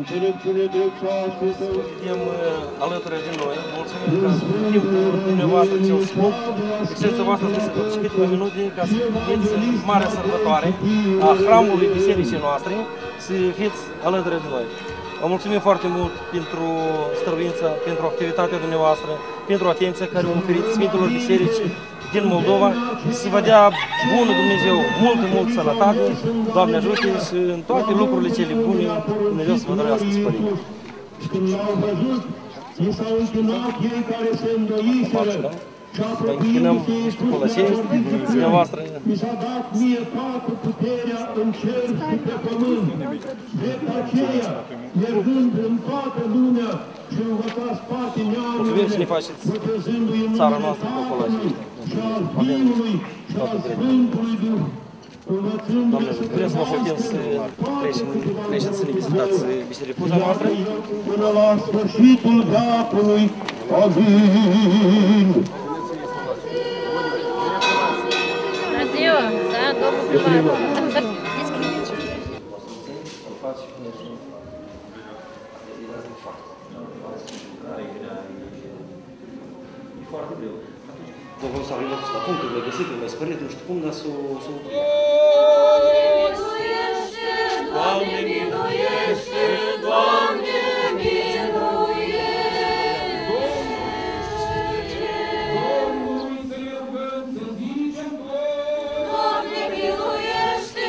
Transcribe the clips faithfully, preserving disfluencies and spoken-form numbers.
Vedem alături de noi, mulțumim că timpul dumneavoastră cel scump, exerța voastră să se și câteva minute ca să fiți marea sărbătoare a hramului bisericii noastre, să fiți alături de noi. Vă mulțumim foarte mult pentru stăruința, pentru activitatea dumneavoastră, pentru atenția care o oferiți Sfintelor Biserici din Moldova, să vă dea bună Dumnezeu, multă, multă sănătate, Doamne ajute și în toate lucrurile cele bune, Dumnezeu să vă dărească spărire. Vă închinăm pălășești, dumneavoastră. Mulțumim să ne faceți țara noastră cu pălășești. Avem toată dreptul. Doamne, vrem să vă putem să creșteți să ne vizitați bisericuța noastră. Până la sfârșitul veacului. Amin. Bună ziua! Da, domnul primar. E foarte greu. Domnul s-a venit la punctul, l-a găsit, l-a spărit, nu știu cum, dar s-o... Doamne miluiește! Doamne miluiește!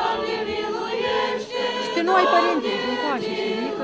Și pe noi, părinte, încoace și mică.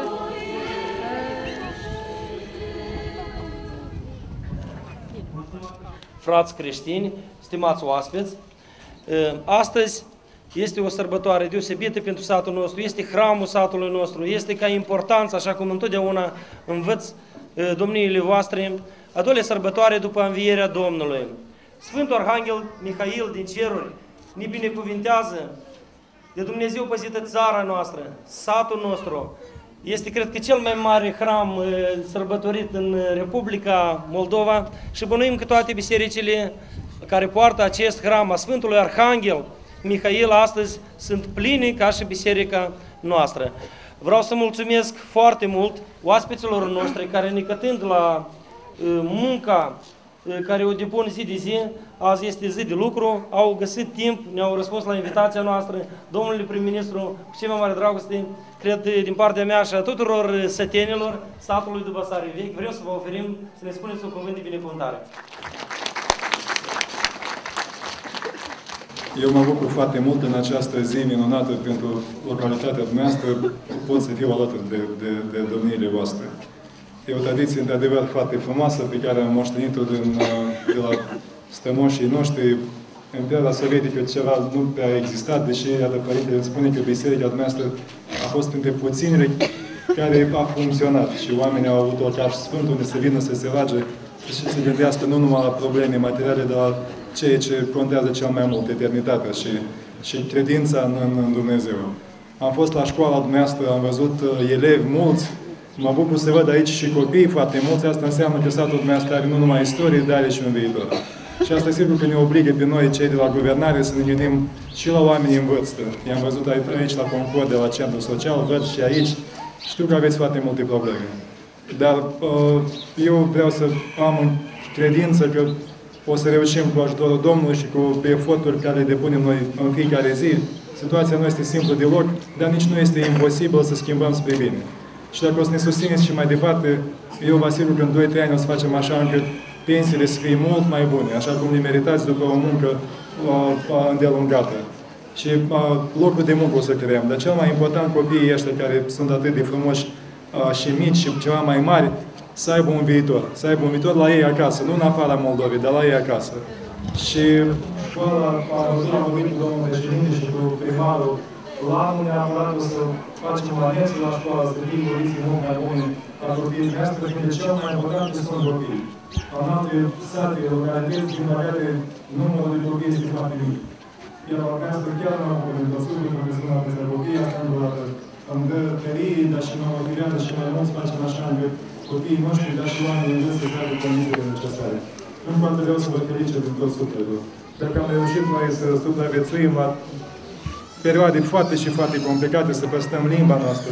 Frați creștini, stimați oaspeți, astăzi este o sărbătoare deosebită pentru satul nostru, este hramul satului nostru, este ca importanță, așa cum întotdeauna învăț domniile voastre, a doilea sărbătoare după învierea Domnului. Sfântul Arhanghel Mihail din ceruri ne binecuvintează de Dumnezeu păzită țara noastră, satul nostru. Este, cred că, cel mai mare hram sărbătorit în Republica Moldova și bănuim că toate bisericile care poartă acest hram a Sfântului Arhanghel Mihail astăzi sunt pline ca și biserica noastră. Vreau să mulțumesc foarte mult oaspeților noștri care, necătând la munca care o depun zi de zi, azi este zi de lucru, au găsit timp, ne-au răspuns la invitația noastră. Domnule prim-ministru, cu cea mai mare dragoste, cred din partea mea și a tuturor sătenilor satului Dubăsare Vechi, vrem să vă oferim să ne spuneți un cuvânt de binecuvântare. Eu mă bucur foarte mult în această zi minunată pentru localitatea dumneavoastră, pot să fiu alături de, de, de domniile voastre. E o tradiție, într-adevăr, foarte frumoasă, pe care am moștenit-o de la strămoșii noștri. În perioada sovietică ceva nu prea a existat, deși, iată, Părintele îmi spune că biserica dumneavoastră a fost între puținele care a funcționat și oamenii au avut ocaș sfânt unde să vină să se roage și să se gândească nu numai la probleme materiale, dar la ceea ce contează cel mai mult, eternitatea și, și credința în, în Dumnezeu. Am fost la școala dumneavoastră, am văzut elevi mulți, mă bucur să văd aici și copii foarte mulți, asta înseamnă că satul dumneavoastră are nu numai istorie, dar are și un viitor. Și asta sigur că ne obligă pe noi, cei de la guvernare, să ne gândim și la oamenii în vârstă. I-am văzut aici la Concord, de la Centrul Social, văd și aici. Știu că aveți foarte multe probleme. Dar eu vreau să am credință că o să reușim cu ajutorul Domnului și cu eforturi care le depunem noi în fiecare zi. Situația nu este simplă deloc, dar nici nu este imposibil să schimbăm spre bine. Și dacă o să ne susțineți și mai departe, eu vă asigur că în doi trei ani o să facem așa încât pensiile să fie mult mai bune, așa cum le meritați după o muncă uh, îndelungată. Și uh, locuri de muncă o să creăm. Dar cel mai important, copiii ăștia care sunt atât de frumoși uh, și mici și ceva mai mari, să aibă un viitor. Să aibă un viitor la ei acasă, nu în afara Moldovei, dar la ei acasă. Și școala a vorbit cu domnul președinte și cu primarul la anul neapărat o să facem atenție la școală, să fie condiții mult mai bune ca copiii noastre, pentru că cel mai important sunt copiii. În alte sate, localități, din păcate, numărul de copii este foarte mic. Iar la această chiar nu am putut văzut, pentru că sunt atâția copii, asta încă o dată îmi dă tărie, dar și mă motivează și mai mult să facem așa încât copiii noștri, dar și oamenii în să facă condițiile necesare. Încă o dată vreau să vă felicit din tot sufletul. Cred că am reușit noi să supraviețuim la perioade foarte și foarte complicate, să păstrăm limba noastră,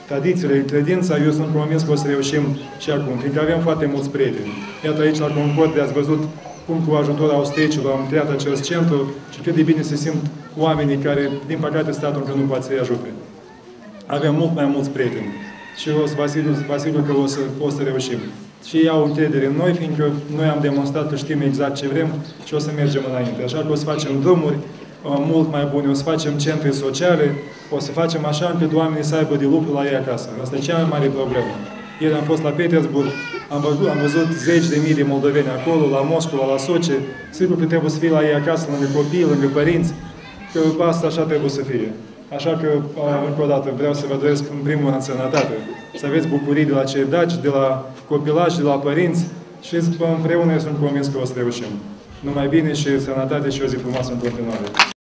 tradițiile, credința, eu sunt convins că o să reușim și acum, fiindcă avem foarte mulți prieteni. Iată aici la Concord ați văzut cum cu ajutorul austriecilor am creat acest centru și cât de bine se simt oamenii care, din păcate, statul încă nu poate să-i ajute. Avem mult mai mulți prieteni și o să vă asigur, vă asigur că o să, o să reușim. Și ei au încredere în noi, fiindcă noi am demonstrat că știm exact ce vrem și o să mergem înainte. Așa că o să facem drumuri mult mai bune, o să facem centre sociale, o să facem așa încât oamenii să aibă de lucru la ei acasă. Asta e cea mai mare problemă. Ieri am fost la Petersburg, am văzut, am văzut zeci de mii de moldoveni acolo, la Moscova, la Sochi. Sigur că trebuie să fie la ei acasă, lângă copii, lângă părinți, că asta așa trebuie să fie. Așa că, încă o dată, vreau să vă doresc în primul rând sănătate. Să aveți bucurii de la cei dragi, de la copilaj, de la părinți și împreună sunt convins că o să reușim. Numai bine și sănătate și o zi frumoasă în continuare.